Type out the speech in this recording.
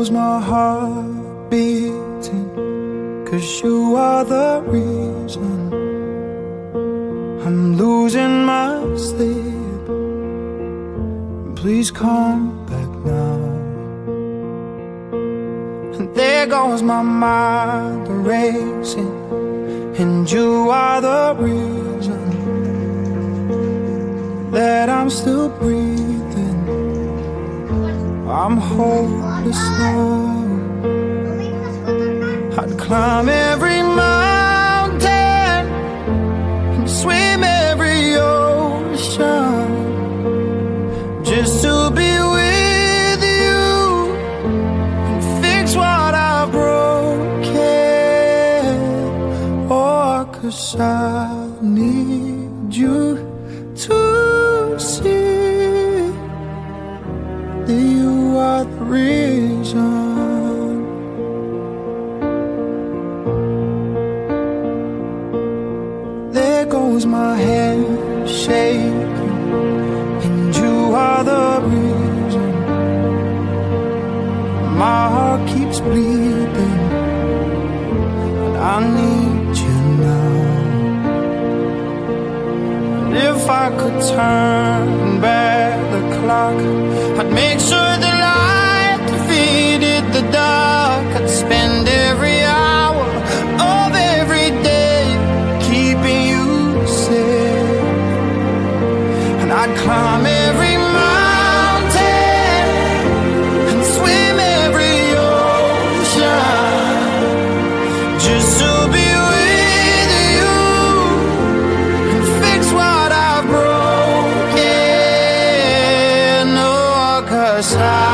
goes my heart beating, 'cause you are the reason I'm losing my sleep. Please come back now. And there goes my mind racing, and you are the reason that I'm still breathing. I'm hopeless now. I'd climb every mountain and swim every ocean just to be with you and fix what I've broken. Oh, 'cause I need you to see that you are the reason. There goes my hand shaking, and you are the reason. My heart keeps bleeding, and I need you now. And if I could turn back the clock, I'd make sure the light defeated the dark. I'd spend every hour of every day keeping you safe, and I'd climb every mountain and swim every ocean just to be with you and fix what I've broken. Oh, 'cause I